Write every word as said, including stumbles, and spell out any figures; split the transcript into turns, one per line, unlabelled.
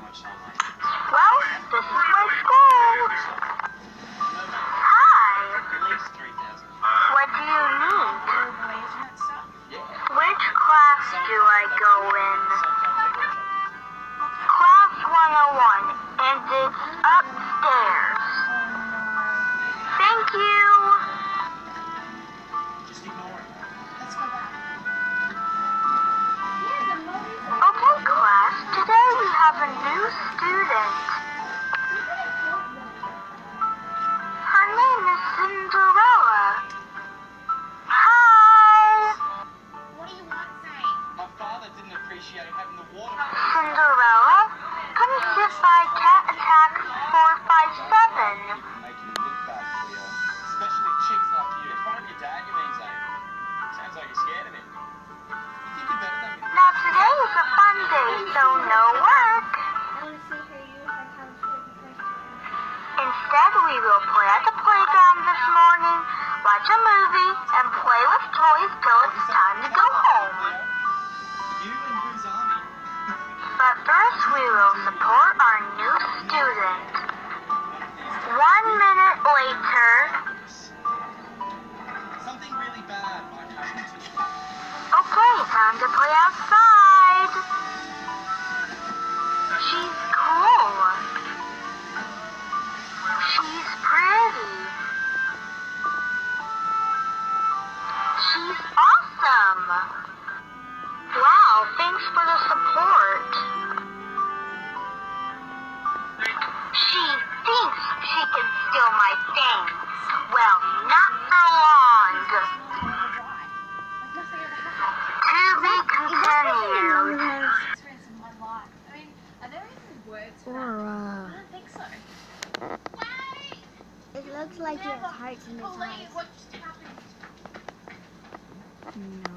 Well, this is my school. Hi. What do you need? Which class do I go in? Class one oh one, and it's upstairs. Thank you. Okay, class, today we have a new student. Her name is Cinderella. Hi.
What do you want, Zane?
My father didn't appreciate having the water.
Cinderella, come sit by Cat Attack four five seven.
Making you look bad, Cleo. Especially chicks like you. In front of your dad, you mean, Zane? Sounds like you're scared of him. You think you're better than me?
Now today is a fun day, so no work. Instead, we will play at the playground this morning, watch a movie, and play with toys till it's time to go home.
You and whose army?
But first, we will support our new student. One minute later.
Something really bad might happen to you.
Okay, time to play outside. She's cool. She's pretty. She's awesome. Wow, thanks for the support. She thinks she can steal my things. Well, not for long. To be continued.
Aura.
I don't think so.
It looks like you have hearts in his eyes.
What just happened?
No.